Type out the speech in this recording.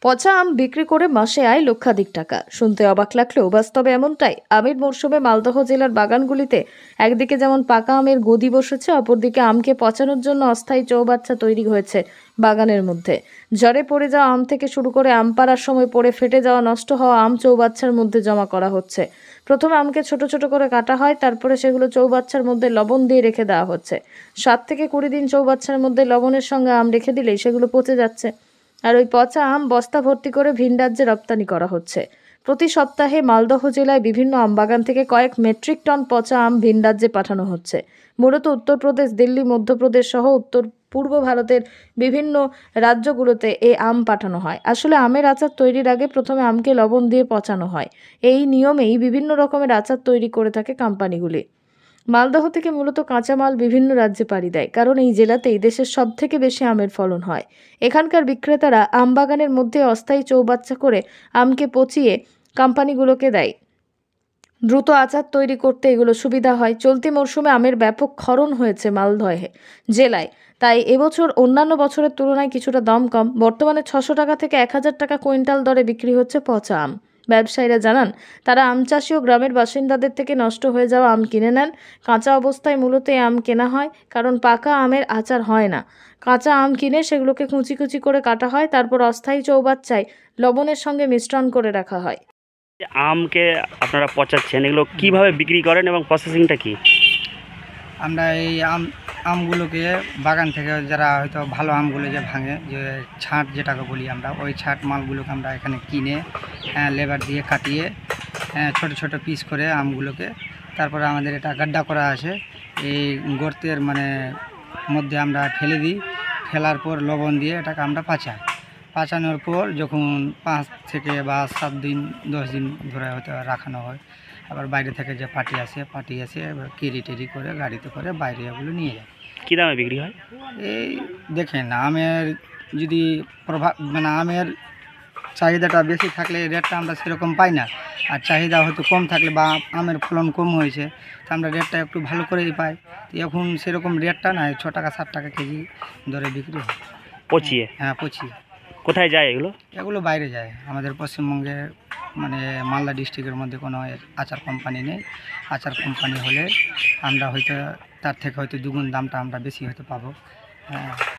পচা আম বিক্রি করে মাসে আয় লক্ষাধিক টাকা। শুনতে অবাক লাগলেও বাস্তবে এমনটাই। আমের মরশুমে মালদহ জেলার বাগানগুলিতে একদিকে যেমন পাকা আমের গদি বসেছে, অপরদিকে আমকে পচানোর জন্য অস্থায়ী চৌবাচ্চা তৈরি হয়েছে বাগানের মধ্যে। ঝড়ে পড়ে যাওয়া আম থেকে শুরু করে আম পাড়ার সময় পড়ে ফেটে যাওয়া, নষ্ট হওয়া আম চৌবাচ্চার মধ্যে জমা করা হচ্ছে। প্রথমে আমকে ছোট ছোট করে কাটা হয়, তারপরে সেগুলো চৌবাচ্চার মধ্যে লবণ দিয়ে রেখে দেওয়া হচ্ছে। 7 থেকে 20 দিন চৌবাচ্চার মধ্যে লবণের সঙ্গে আম রেখে দিলেই সেগুলো পচে যাচ্ছে। আর ওই পচা আম বস্তা ভর্তি করে ভিন রাজ্যে রপ্তানি করা হচ্ছে। প্রতি সপ্তাহে মালদহ জেলায় বিভিন্ন আমবাগান থেকে কয়েক মেট্রিক টন পচা আম ভিন রাজ্যে পাঠানো হচ্ছে। মূলত উত্তরপ্রদেশ, দিল্লি, মধ্যপ্রদেশ সহ উত্তর পূর্ব ভারতের বিভিন্ন রাজ্যগুলোতে এই আম পাঠানো হয়। আসলে আমের আচার তৈরির আগে প্রথমে আমকে লবণ দিয়ে পচানো হয়। এই নিয়মেই বিভিন্ন রকমের আচার তৈরি করে থাকে কোম্পানিগুলি। মালদহ থেকে মূলত কাঁচামাল বিভিন্ন রাজ্যে পাড়ি দেয়, কারণ এই জেলাতেই দেশের সবথেকে বেশি আমের ফলন হয়। এখানকার বিক্রেতারা আমবাগানের মধ্যে অস্থায়ী চৌবাচ্চা করে আমকে পচিয়ে কোম্পানিগুলোকে দেয়। দ্রুত আচার তৈরি করতে এগুলো সুবিধা হয়। চলতি মরশুমে আমের ব্যাপক ক্ষরণ হয়েছে মালদহ জেলায়, তাই এবছর অন্যান্য বছরের তুলনায় কিছুটা দাম কম। বর্তমানে 600 টাকা থেকে 1000 টাকা কুইন্টাল দরে বিক্রি হচ্ছে পচা আম। ব্যবসায়ীরা জানান, তারা আম চাষি ও গ্রামের বাসিন্দাদের থেকে নষ্ট হয়ে যাওয়া আম কিনে নেন। কাঁচা অবস্থায় মূলত এই আম কেনা হয়, কারণ পাকা আমের আচার হয় না। কাঁচা আম কিনে সেগুলোকে কুচি কুচি করে কাটা হয়, তারপর অস্থায়ী চৌবাচ্চায় লবণের সঙ্গে মিশ্রণ করে রাখা হয়। যে আমকে আপনারা পচাচ্ছেন, এগুলো কিভাবে বিক্রি করেন এবং প্রসেসিংটা কি? আমরা এই আমগুলোকে বাগান থেকে, যারা হয়তো ভালো আমগুলো যে ভাঙে, যে ছাঁট যেটাকে বলি আমরা, ওই ছাঁট মালগুলোকে আমরা এখানে কিনে লেবার দিয়ে কাটিয়ে ছোট ছোট পিস করে আমগুলোকে, তারপরে আমাদের এটা গাড্ডা করা আছে, এই গর্তের মধ্যে আমরা ফেলে দিই। ফেলার পর লবণ দিয়ে এটাকে আমরা পাচানোর পর যখন 5 থেকে বা 7 দিন 10 দিন ধরে হয়তো রাখানো হয়, আবার বাইরে থেকে যে পার্টি আসে এবার কেরি করে গাড়িতে করে বাইরে এগুলো নিয়ে যায়। কী দামে বিক্রি হয়? এই দেখেন, আমের যদি আমের চাহিদাটা বেশি থাকলে রেটটা আমরা সেরকম পাই না, আর চাহিদা হয়তো কম থাকলে বা আমের ফলন কম হয়েছে তো আমরা রেটটা একটু ভালো করেই পাই। তো এখন সেরকম রেটটা নাই, 6 টাকা 7 টাকা কেজি দরে বিক্রি হয়। পচিয়ে? হ্যাঁ, পচিয়ে। কোথায় যায় এগুলো? এগুলো বাইরে যায়। আমাদের পশ্চিমবঙ্গে মালদা ডিস্ট্রিক্টের মধ্যে কোনো আচার কোম্পানি নেই। আচার কোম্পানি হলে আমরা হয়তো তার থেকে হয়তো দ্বিগুণ দামটা আমরা বেশি হয়তো পাবো। হ্যাঁ।